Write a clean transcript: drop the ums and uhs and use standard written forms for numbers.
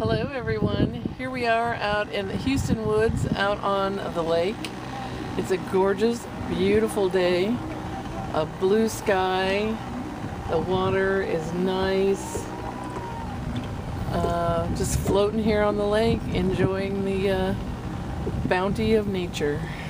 Hello everyone. Here we are out in the Houston woods out on the lake. It's a gorgeous, beautiful day. A blue sky. The water is nice. Just floating here on the lake, enjoying the bounty of nature.